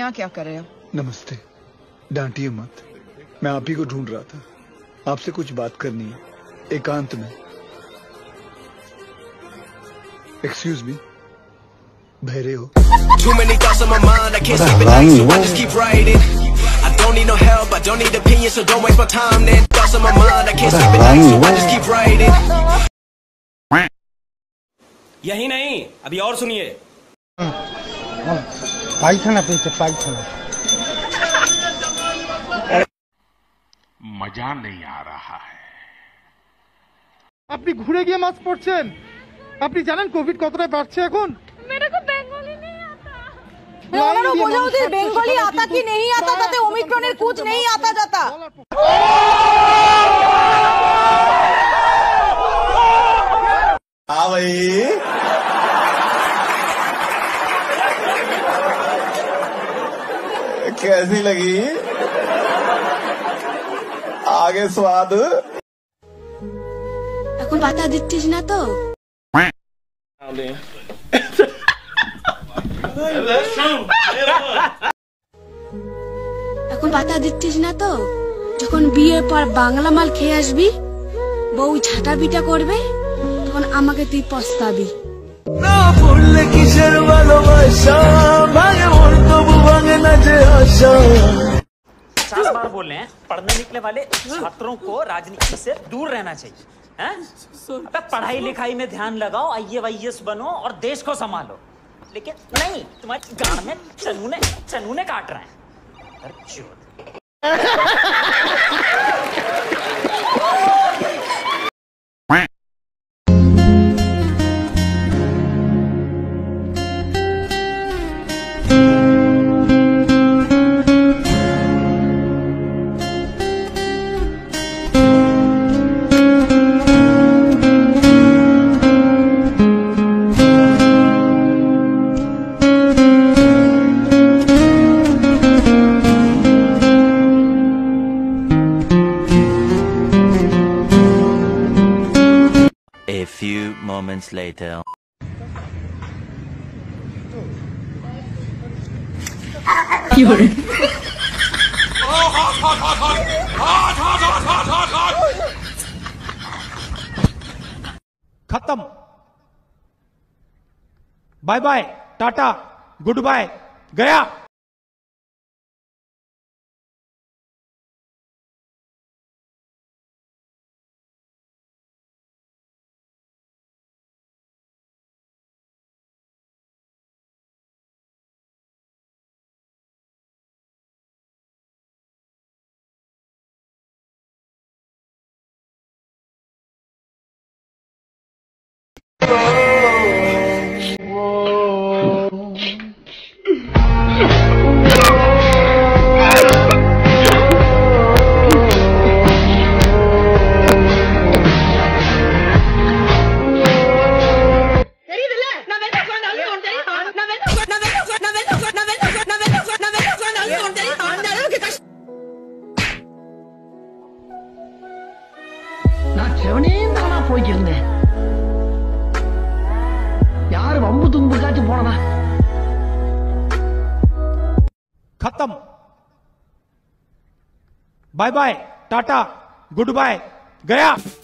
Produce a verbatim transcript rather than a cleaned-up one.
यहाँ क्या कर रहे हो? नमस्ते, डांटिए मत। मैं आप ही को ढूंढ रहा था। आपसे कुछ बात करनी है, एकांत में। एक्सक्यूज मी, बहरे हो? यही नहीं, अभी और सुनिए। पाइथाना पीछे पाइथाना। मजा नहीं आ रहा है। আপনি ঘুরে গিয়ে মাছ পড়ছেন? আপনি জানেন কোভিড কতটা বাড়ছে এখন? मेरे को बंगाली नहीं आता। ওনারও বোঝা উচিত বেঙ্গলি आता কি नहीं आता, তাতে ওমিক্রনের कुछ नहीं आता जाता। हाँ भाई, कैसी लगी? आगे स्वाद এখন পাতা দিচ্ছিস না তো? এখন পাতা দিচ্ছিস না তো? যখন বিয়ে পর বাংলা মাল খেয়ে আসবি, বউ ছাটা পিটা করবে, তখন আমাকে তুই পস্তাবি। না পড়লে কিসের ভালোবাসা, ভাঙে মন তবু ভাঙে না যে আশা। पचास बार बोल रहे हैं, पढ़ने निकले वाले छात्रों को राजनीति से दूर रहना चाहिए। हैं? अबे पढ़ाई लिखाई में ध्यान लगाओ, आई ए वाई एस बनो और देश को संभालो। लेकिन नहीं, तुम्हारी गांड में चनूने चनूने काट रहे हैं। A few moments later. खत्म। Bye bye, tata, good bye, गया। நான் செவனேன்னு தானா போய்க்கிருந்தேன். யாரு வம்பு தும்புக்காச்சும் போனதா? खत्म। Bye bye, tata, good bye, गया।